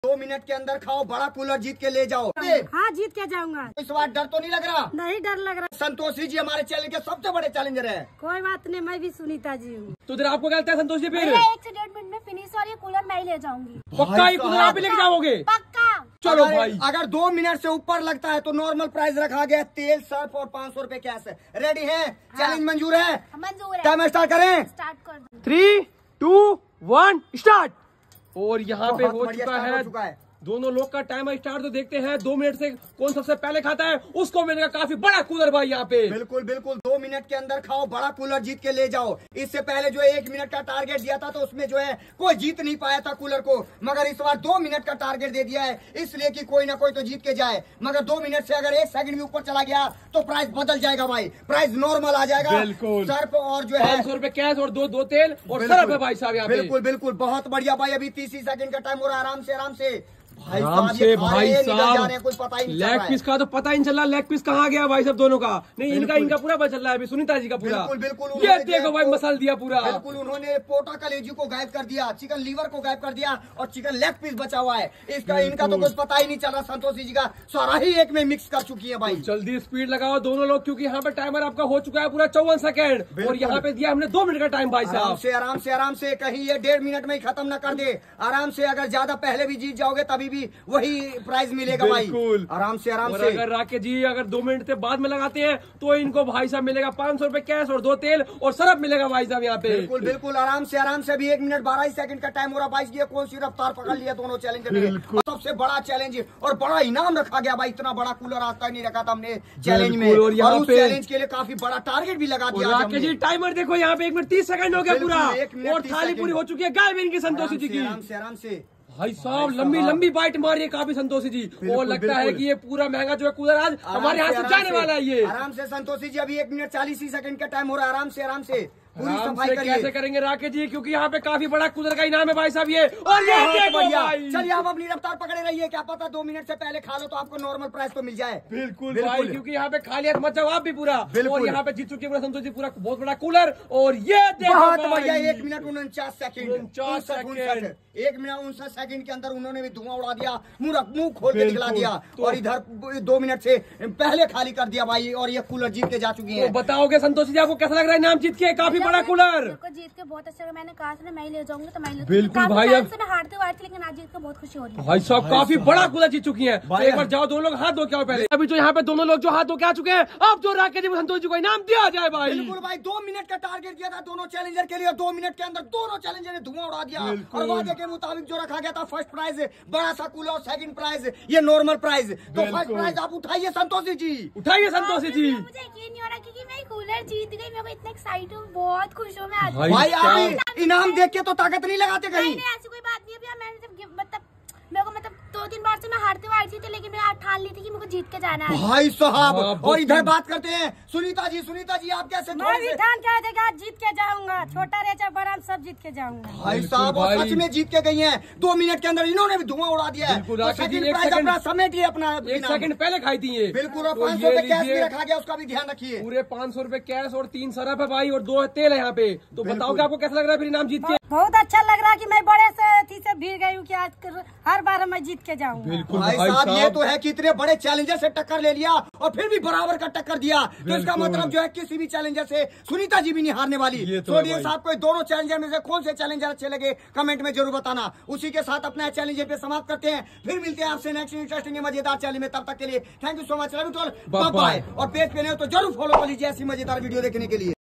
2 minute के अंदर खाओ, बड़ा कूलर जीत के ले जाओ। हाँ जीत के जाऊंगा। इस बार डर तो नहीं लग रहा? नहीं डर लग रहा। संतोषी जी हमारे चैनल के सबसे बड़े चैलेंजर है। कोई बात नहीं, मैं भी सुनीता जी हूँ। तो इधर आपको क्या लगता है संतोष जी? फिर 1 से 1.5 मिनट में फिनिश और ये कूलर मैं ही ले जाऊंगी। पक्का ये कूलर आप ही लेके जाओगे? पक्का। चलो भाई, अगर 2 मिनट से ऊपर लगता है तो नॉर्मल प्राइस रखा गया, तेल, सर्फ और 500 रुपए कैश है। रेडी है? चैलेंज मंजूर है? मंजूर है। टाइम स्टार्ट करें? स्टार्ट कर दो। 3, 2, 1 स्टार्ट। और यहाँ पे बहुत हो बढ़िया चुका start है हो चुका है। दोनों लोग का टाइमर स्टार्ट। तो देखते हैं 2 मिनट से कौन सबसे पहले खाता है, उसको मिलेगा काफी बड़ा कूलर भाई यहाँ पे। बिल्कुल बिल्कुल, 2 मिनट के अंदर खाओ, बड़ा कूलर जीत के ले जाओ। इससे पहले जो 1 मिनट का टारगेट दिया था तो उसमें जो है कोई जीत नहीं पाया था कूलर को, मगर इस बार 2 मिनट का टारगेट दे दिया है, इसलिए कि कोई ना कोई तो जीत के जाए। मगर 2 मिनट से अगर 1 सेकंड भी ऊपर चला गया तो प्राइस बदल जाएगा भाई, प्राइस नॉर्मल आ जाएगा। बिल्कुल। सर्फ और जो है 500 रुपए कैश और दो तेल और सर्फ है भाई साहब यहाँ पे। बिल्कुल बिल्कुल, बहुत बढ़िया भाई। अभी 30 सेकंड का टाइम हो रहा है। आराम से आराम से ये भाई खा रहे हैं, निकल जा साहब। रहे हैं, कुछ पता ही नहीं चल लेग रहा है। पीस का तो पता ही नहीं चल रहा, लेग पीस कहाँ गया भाई सब दोनों का। नहीं, इनका पूरा बच चल रहा है अभी, सुनीता जी का पूरा। बिल्कुल बिल्कुल, ये उन्होंने देखो भाई मसाल दिया पूरा। बिल्कुल, उन्होंने पोटा कलेजी को गायब कर दिया, चिकन लीवर को गायब कर दिया और चिकन लेग पीस बचा हुआ है। इनका तो कुछ पता ही नहीं चल रहा। संतोषी जी का सारा ही एक में मिक्स कर चुकी है भाई। जल्दी स्पीड लगाओ दोनों लोग, क्योंकि यहाँ पे टाइमर आपका हो चुका है पूरा 54 सेकंड और यहाँ पे दिया हमने 2 मिनट का टाइम भाई आराम साहब। से आराम से आराम से, कहीं ये 1.5 मिनट में ही खत्म ना कर दे। आराम से, अगर ज्यादा पहले भी जीत जाओगे तभी भी वही प्राइस मिलेगा भाई। बिल्कुल। आराम से आराम और से। अगर राकेश जी अगर 2 मिनट से बाद में लगाते हैं तो इनको भाई साहब मिलेगा 500 रुपए कैश और 2 तेल और सर्फ मिलेगा भाई साहब यहाँ पे। बिल्कुल बिल्कुल, आराम से आराम से। अभी 1 मिनट 12 सेकंड का टाइम हो रहा भाई। ये कौन सी रफ्तार पकड़ लिया दोनों चैलेंजर ने। सबसे बड़ा चैलेंज और बड़ा इनाम रखा गया भाई। इतना बड़ा कूलर आज तक नहीं रखा था हमने चैलेंज में, और उस चैलेंज के लिए काफी बड़ा टारगेट भी लगा दिया राकेश जी टाइमर देखो यहाँ पे 1 मिनट 30 सेकंड हो गया पूरा, 1 मिनट और 30 थाली पूरी हो चुकी है गायब इनकी संतोषी जी की। आराम से आराम से भाई साहब लंबी लंबी बाइट मारी है काफी संतोषी जी। और लगता है कि ये पूरा महंगा जो है कूलर आज हमारे यहाँ से जाने वाला है। ये आराम से संतोषी जी, अभी 1 मिनट 40 सेकंड का टाइम हो रहा है। आराम से पूरी आराम सफाई से करिए। कैसे करेंगे राकेश जी, क्योंकि यहाँ पे काफी बड़ा कूलर का इनाम है भाई साहब ये। और ये देखो भाई। चलिए आप अपनी रफ्तार पकड़े रहिए, क्या पता 2 मिनट से पहले खा लो तो आपको नॉर्मल प्राइस तो मिल जाए। बिल्कुल भाई, क्योंकि यहाँ पे खाली मत जाओ आप भी पूरा। बिल्कुल। और यहाँ पे जीत चुके हैं संतोष जी पूरा बहुत बड़ा कूलर। और ये देखो बहुत भाई। बढ़िया, 1 minute 49 second 49 second. 1 minute 59 second के अंदर उन्होंने भी धुआं उड़ा दिया, मुंह खोल के दिखला दिया। और इधर 2 मिनट से पहले खाली कर दिया भाई, और ये कूलर जीत के जा चुकी है। तो बताओगे संतोषी जी आपको कैसा लग रहा है इनाम जीत के? काफी बड़ा कूलर जीत के बहुत अच्छा लगा। मैंने कहा था ना मैं ही ले जाऊंगी, तो मैं ले बिल्कुल भाई। अब मैं हारती हुई थी, लेकिन आज जीत के बहुत खुशी हो रही है भाई साहब काफी बड़ा कूलर जीत चुकी है। तो भाई एक बार जाओ दोनों लोग हाथ धो के आओ पहले। अभी जो यहाँ पे दोनों लोग जो हाथ धो के आ चुके हैं, अब जो राकेश जी को संतोष जी को इनाम दिया जाए भाई। बिल्कुल भाई, 2 मिनट का टारगेट दिया था दोनों चैलेंजर के लिए, और 2 मिनट के अंदर दोनों चैलेंजर ने धुआं उड़ा दिया। और वादे के मुताबिक जो रखा गया था फर्स्ट प्राइज बड़ा सा कूलर, सेकंड प्राइज ये नॉर्मल प्राइज। तो फर्स्ट प्राइज आप उठाइए संतोषी जी, उठाइए संतोषी जी। मुझे यकीन नहीं हो रहा क्योंकि मैं कूलर जीत गई। मैं इतना एक्साइटेड हूँ, बहुत खुश हूँ मैं आज। भाई आप इनाम देख के तो ताकत नहीं लगाते कहीं। नहीं, ऐसी कोई बात नहीं है। मैंने जब मतलब मेरे को 2-3 बार से मैं हारते हुए आई थी, लेकिन मैं आज ठान ली थी कि मुझे जीत के जाना है भाई साहब। और इधर बात करते हैं सुनीता जी। सुनीता जी आप कैसे? मैं भी ठान के आए थे कि आज जीत के जाऊंगा, छोटा रेचा बड़ा सब जीत के जाऊंगा भाई साहब, और सच में जीत के गई हैं। 2 मिनट के अंदर इन्होंने भी धुआं उड़ा दिया है। बिल्कुल, तो राकेश जी, सेकंड एक प्राइज सेकंड- अपना समेट लिए अपना 1 सेकंड पहले खाई थी ये। बिल्कुल, और तो 500 रुपए कैश भी लीजिए। रखा गया, उसका भी ध्यान रखिए। पूरे 500 रुपए कैश और 3 सरफ है भाई, और 2 तेल है यहाँ पे। तो बताओ कि आपको कैसा लग रहा है फिर इनाम जीत के? बहुत अच्छा लग रहा है कि मैं बड़े से भीड़ गई हूँ कि आज हर बार मैं जीत के जाऊंगा। बिल्कुल भाई साहब, ये तो है कि इतने बड़े चैलेंजर से टक्कर ले लिया और फिर भी बराबर का टक्कर दिया। तो इसका मतलब जो है किसी भी चैलेंजर से सुनीता जी भी नहीं हारने वाली। तो साहब को दोनों चैलेंजर में से कौन से चैलेंजर अच्छे लगे कमेंट में जरूर बताना। उसी के साथ अपना चैलेंजर पे समाप्त करते हैं। फिर मिलते हैं आपसे नेक्स्ट इंटरेस्टिंग मजेदार चैलेंज में। तब तक के लिए thank you so much, bye. और पेज पे नहीं हो तो जरूर फॉलो कर लीजिए ऐसी मजेदार वीडियो देखने के लिए।